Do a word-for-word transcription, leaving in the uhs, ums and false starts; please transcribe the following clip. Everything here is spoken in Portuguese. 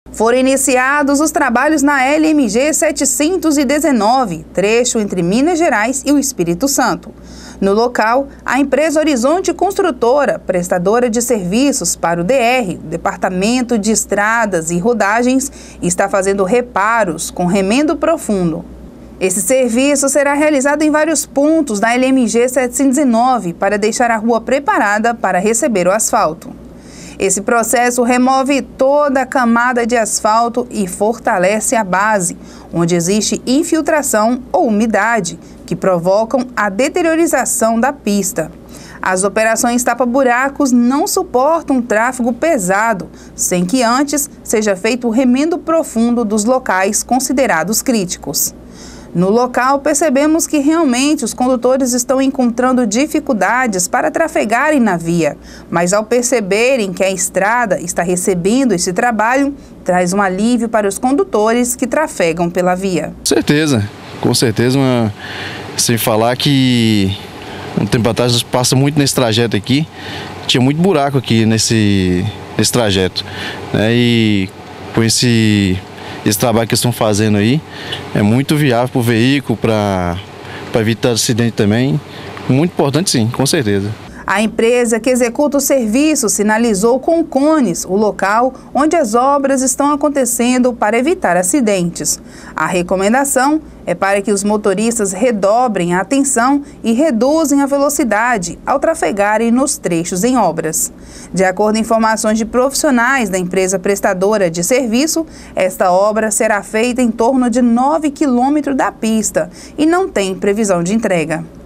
Foram iniciados os trabalhos na L M G setecentos e dezenove, trecho entre Minas Gerais e o Espírito Santo. No local, a empresa Horizonte Construtora, prestadora de serviços para o D R, Departamento de Estradas e Rodagens, está fazendo reparos com remendo profundo. Esse serviço será realizado em vários pontos da L M G setecentos e dezenove para deixar a rua preparada para receber o asfalto. Esse processo remove toda a camada de asfalto e fortalece a base, onde existe infiltração ou umidade, que provocam a deteriorização da pista. As operações tapa-buracos não suportam tráfego pesado, sem que antes seja feito o remendo profundo dos locais considerados críticos. No local, percebemos que realmente os condutores estão encontrando dificuldades para trafegarem na via, mas ao perceberem que a estrada está recebendo esse trabalho, traz um alívio para os condutores que trafegam pela via. Com certeza, com certeza, uma... sem falar que um tempo atrás passa muito nesse trajeto aqui, tinha muito buraco aqui nesse, nesse trajeto, né? E com esse... Esse trabalho que eles estão fazendo aí é muito viável para o veículo, para evitar acidente também. Muito importante, sim, com certeza. A empresa que executa o serviço sinalizou com cones o local onde as obras estão acontecendo para evitar acidentes. A recomendação é para que os motoristas redobrem a atenção e reduzem a velocidade ao trafegarem nos trechos em obras. De acordo com informações de profissionais da empresa prestadora de serviço, esta obra será feita em torno de nove quilômetros da pista e não tem previsão de entrega.